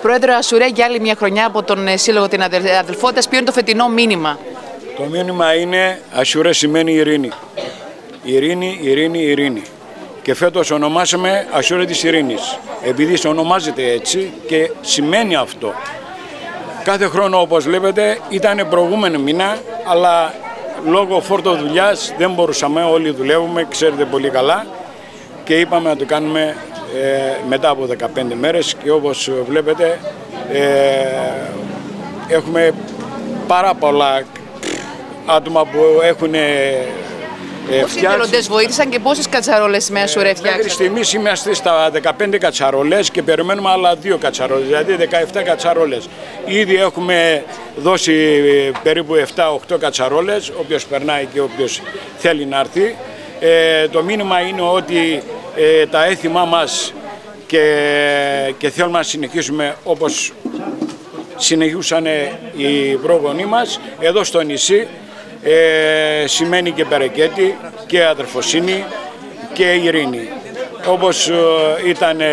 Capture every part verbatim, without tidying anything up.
Πρόεδρο Ασουρέ, για άλλη μια χρονιά από τον Σύλλογο την Αδελφότητας, ποιο είναι το φετινό μήνυμα? Το μήνυμα είναι Ασουρέ σημαίνει ειρήνη. Ειρήνη, ειρήνη, ειρήνη. Και φέτος ονομάσαμε Ασουρέ της Ειρήνης, επειδή ονομάζεται έτσι και σημαίνει αυτό. Κάθε χρόνο, όπως βλέπετε, ήταν προηγούμενο μήνα, αλλά λόγω φόρτο δουλειάς δεν μπορούσαμε, όλοι δουλεύουμε, ξέρετε πολύ καλά, και είπαμε να το κάνουμε ε, μετά από δεκαπέντε μέρες, και όπως βλέπετε ε, έχουμε πάρα πολλά άτομα που έχουν Πόσοι εθελοντές βοήθησαν και πόσες κατσαρόλες με Ασουρέ φτιάξατε? Μέχρι στιγμής είμαστε στα δεκαπέντε κατσαρόλες και περιμένουμε άλλα δύο κατσαρόλες, δηλαδή δεκαεπτά κατσαρόλες. Ήδη έχουμε δώσει περίπου επτά οκτώ κατσαρόλες, όποιος περνάει και όποιος θέλει να έρθει. Ε, το μήνυμα είναι ότι ε, τα έθιμά μας και, και θέλουμε να συνεχίσουμε όπως συνεχούσαν οι πρόγονοί μας εδώ στο νησί. Ε, σημαίνει και περαικέτη και αδερφοσύνη και ειρήνη. Όπως ε, ήταν ε,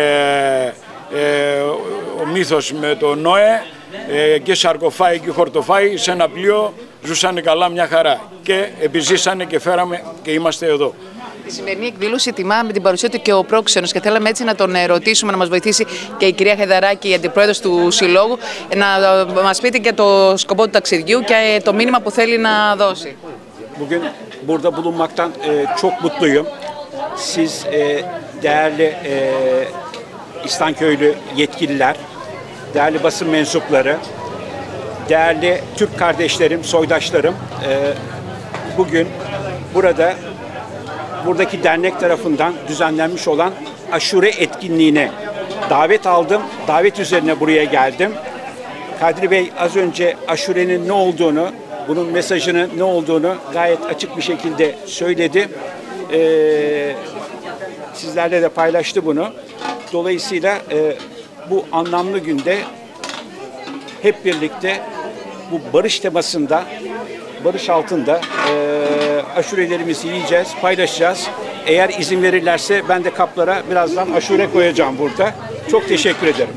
ε, ο μύθος με τον Νόε, ε, και σαρκοφάι και χορτοφάι σε ένα πλοίο ζούσαν καλά μια χαρά και επιζήσανε και φέραμε και είμαστε εδώ. Τη σημερινή εκδήλωση τιμά με την παρουσία του και ο πρόξενος, και θέλαμε έτσι να τον ρωτήσουμε, να μας βοηθήσει και η κυρία Χαϊδαράκη, η αντιπρόεδρος του Συλλόγου, να μας πείτε και το σκοπό του ταξιδιού και το μήνυμα που θέλει να δώσει. Bugün burada bulunmaktan e, çok mutluyum. Siz e, değerli e, İhsanköylü yetkililer, değerli basın mensupları, değerli Türk kardeşlerim, soydaşlarım, e, bugün burada buradaki dernek tarafından düzenlenmiş olan Aşure etkinliğine davet aldım. Davet üzerine buraya geldim. Kadri Bey az önce Aşure'nin ne olduğunu, bunun mesajının ne olduğunu gayet açık bir şekilde söyledi. Ee, sizlerle de paylaştı bunu. Dolayısıyla e, bu anlamlı günde hep birlikte bu barış temasında, barış altında e, aşurelerimizi yiyeceğiz, paylaşacağız. Eğer izin verirlerse ben de kaplara birazdan aşure koyacağım burada. Çok teşekkür ederim.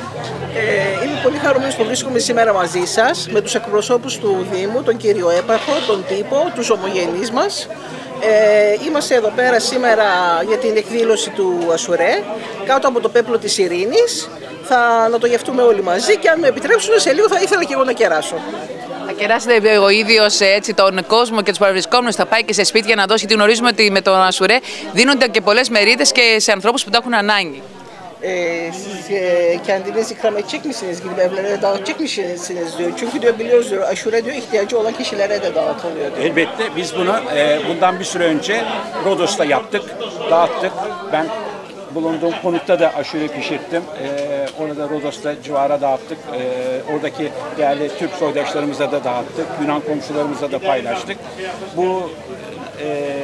Ε, είμαι πολύ χαρούμενος που βρίσκομαι σήμερα μαζί σας με τους εκπροσώπους του Δήμου, τον κύριο Έπαρχο, τον τύπο, τους ομογενείς μας. Ε, είμαστε εδώ πέρα σήμερα για την εκδήλωση του Ασουρέ κάτω από το πέπλο της Ειρήνης. Θα να το γευτούμε όλοι μαζί και αν με επιτρέψουν σε λίγο θα ήθελα και εγώ να κεράσω. Θα κεράσετε ο ίδιος τον κόσμο και τους παραβρισκόμενους, θα πάει και σε σπίτια να δώσει, γιατί γνωρίζουμε ότι με τον Ασουρέ δίνονται και πολλές μερίδες και σε ανθρώπους που τα έχουν ανάγκη. Ee, siz e, kendiniz ikram edecek misiniz gibi evlere dağıtacak mısınız diyor. Çünkü diyor biliyoruz diyor aşure diyor ihtiyacı olan kişilere de dağıtılıyor diyor. Elbette biz bunu e, bundan bir süre önce Rodos'ta yaptık, dağıttık. Ben bulunduğum konutta da aşure pişirttim. E, orada Rodos'ta civara dağıttık. E, oradaki değerli Türk soydaşlarımıza da dağıttık. Yunan komşularımıza da paylaştık. Bu e,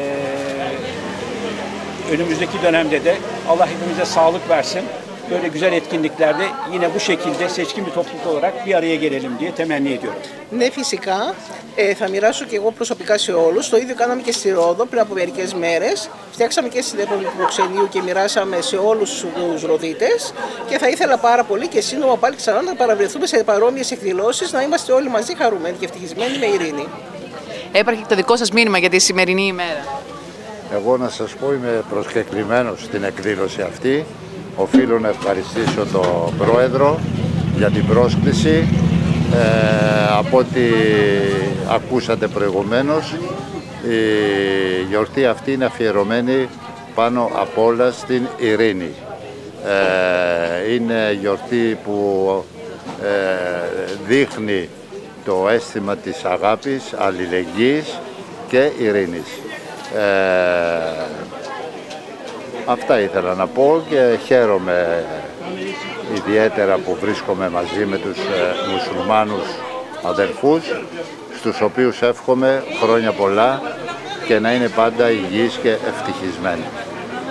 önümüzdeki dönemde de Allah hepimize sağlık versin. Böyle güzel etkinliklerde yine bu şekilde seçkin bir topluluk olarak bir araya gelelim diye temenni ediyorum. Ναι, φυσικά. Ε, θα μοιράσω και εγώ προσωπικά σε όλους. Το ίδιο κάναμε και στη Ρόδο πριν από μερικές μέρες. Φτιάξαμε και στην Επόμενη του Προξενείου και μοιράσαμε σε όλους τους Ροδίτες. Και θα ήθελα πάρα πολύ και σύντομα πάλι ξανά να παραβρεθούμε σε παρόμοιες εκδηλώσεις, να είμαστε όλοι μαζί χαρούμενοι και ευτυχισμένοι με ειρήνη. Έπαρχε το δικό σας μήνυμα για τη σημερινή ημέρα? Εγώ να σας πω, είμαι προσκεκλημένος στην εκδήλωση αυτή. Οφείλω να ευχαριστήσω τον Πρόεδρο για την πρόσκληση. Ε, από ό,τι ακούσατε προηγουμένως, η γιορτή αυτή είναι αφιερωμένη πάνω απ' όλα στην ειρήνη. Ε, είναι γιορτή που ε, δείχνει το αίσθημα της αγάπης, αλληλεγγύης και ειρήνης. Ε, αυτά ήθελα να πω και χαίρομαι ιδιαίτερα που βρίσκομαι μαζί με τους ε, μουσουλμάνους αδερφούς, στους οποίους εύχομαι χρόνια πολλά και να είναι πάντα υγιείς και ευτυχισμένοι.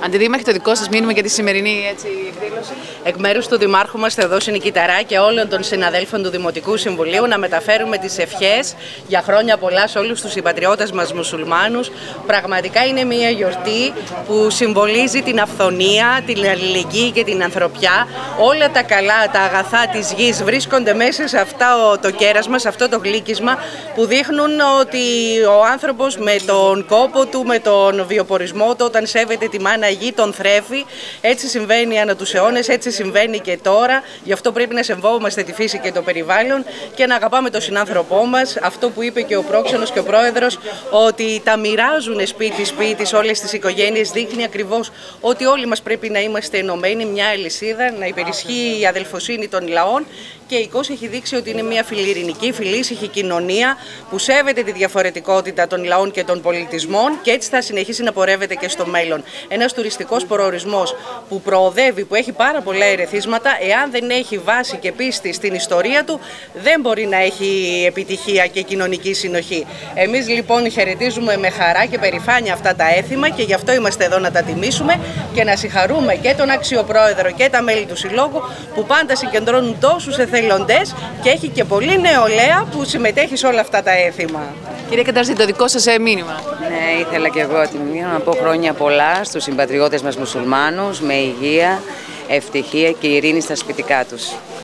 Αντιδήμαρχε, το δικό σας μήνυμα για τη σημερινή έτσι, εκδήλωση? Εκ μέρους του Δημάρχου μας Θεοδόση Νικηταρά και όλων των συναδέλφων του Δημοτικού Συμβουλίου να μεταφέρουμε τις ευχές για χρόνια πολλά σε όλους τους συμπατριώτες μας μουσουλμάνους. Πραγματικά είναι μια γιορτή που συμβολίζει την αυθονία, την αλληλεγγύη και την ανθρωπιά. Όλα τα καλά, τα αγαθά της γης βρίσκονται μέσα σε αυτό το κέρασμα, σε αυτό το γλύκισμα που δείχνουν ότι ο άνθρωπος με τον κόπο του, με τον βιοπορισμό του, όταν σέβεται τη μάνα γη, τον θρέφει. Έτσι συμβαίνει ανά τους αιώνες, έτσι συμβαίνει και τώρα. Γι' αυτό πρέπει να σεβόμαστε τη φύση και το περιβάλλον και να αγαπάμε τον συνάνθρωπό μας. Αυτό που είπε και ο πρόξενος και ο πρόεδρος, ότι τα μοιράζουν σπίτι-σπίτι σε όλες τις οικογένειες, δείχνει ακριβώς ότι όλοι μας πρέπει να είμαστε ενωμένοι, μια αλυσίδα, να υπερισχύει η αδελφοσύνη των λαών. Και η Κώση έχει δείξει ότι είναι μια φιλιρινική, φιλήσυχη κοινωνία που σέβεται τη διαφορετικότητα των λαών και των πολιτισμών και έτσι θα συνεχίσει να πορεύεται και στο μέλλον. Ένας τουριστικός προορισμός που προοδεύει, που έχει πάρα πολλά ερεθίσματα, εάν δεν έχει βάση και πίστη στην ιστορία του, δεν μπορεί να έχει επιτυχία και κοινωνική συνοχή. Εμείς λοιπόν χαιρετίζουμε με χαρά και περηφάνεια αυτά τα έθιμα και γι' αυτό είμαστε εδώ να τα τιμήσουμε και να συγχαρούμε και τον αξιοπρόεδρο και τα μέλη του Συλλόγου που πάντα συγκεντρώνουν τόσους εθελοντές και έχει και πολύ νεολαία που συμμετέχει σε όλα αυτά τα έθιμα. Κυρία Καταρζή, το δικό σας μήνυμα? Ναι, ήθελα και εγώ να πω χρόνια πολλά στους συμπατριώτες μας μουσουλμάνους με υγεία, ευτυχία και ειρήνη στα σπιτικά τους.